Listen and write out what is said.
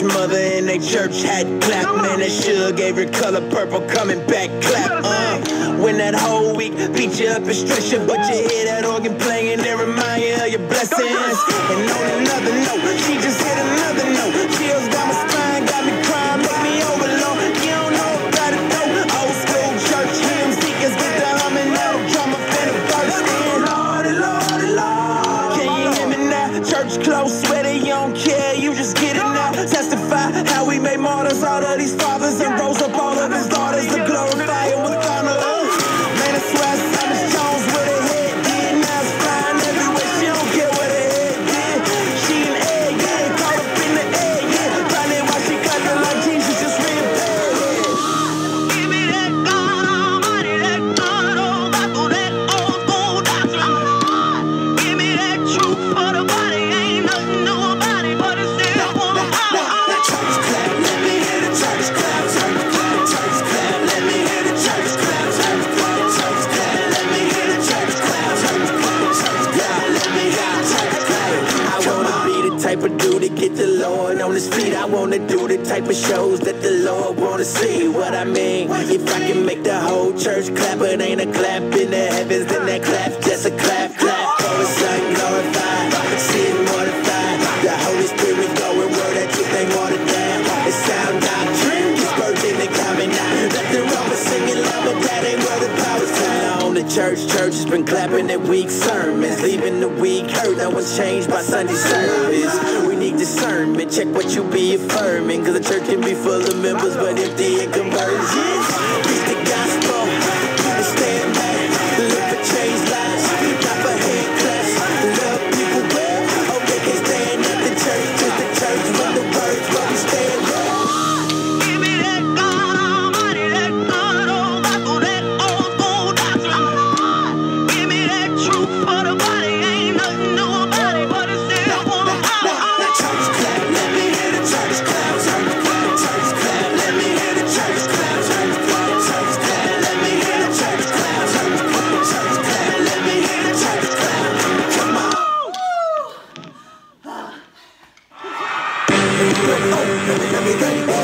church mother in a church hat clap. Man, that sugar gave her color purple, coming back clap. When that whole week beat you up and stress you, but you hear that organ playing and remind you of your blessings. And on another note, she just hit another note. Chills down my spine, got me crying, make me overload. You don't know about it though. Old school church hymns, deacons get the humming out, drama finna burst in. Lordy, Lordy, Lord, can you hear me now? Church close, sweater, you don't care, you just get it now. Testify how we made martyrs out of these fathers and rose up all of his daughters to glorify him with honor. Man, I swear Simon Jones with her head did. Now it's flying everywhere, she don't care what her head did. She an egg, yeah, caught up in the egg, yeah. Probably why she clapping like Jesus, just real bad. Give me that God Almighty, that good old Bible, that old school doctrine. Give me that truth for the body, ain't nothing new about it, but it's still one power. Church clap, let me hear the church clap, church clap, church clap, let me hear the church clap, church clap, church clap, let me hear the church clap, church clap, church clap, let me hear the church clap. I wanna be the type of dude to get the Lord on his feet. I wanna do the type of shows that the Lord wanna see. What I mean, if I can make the whole church clap, it ain't a clap in the heavens, then that clap, just a clap, clap. For the Son glorified, sin mortified, the Holy Spirit going word that truth ain't watered down. It's sound doctrine, it's virgin and common now. Nothing wrong with singing loud, but that ain't where the power's found. On the church has been clapping at weak sermons, leaving the weak hurt. No one's changed by Sunday service. We need discernment, check what you be affirming, cause the church can be full of members but empty in conversions. Preach the gospel, and stand back, look for changed lives, not for hand claps. Love people well, hope they can stand at the church, just the church with the words where we stand well. Give me that God Almighty, that good old Bible, that old school doctrine. Give me that truth for the body, ain't nothing new about it, but it's still one power. Church clap, let me hear the church clap, church clap, church clap, let me hear the church clap, church clap, church clap, let me hear the church clap, church clap, church clap, let me hear the church clap. Come on. Let me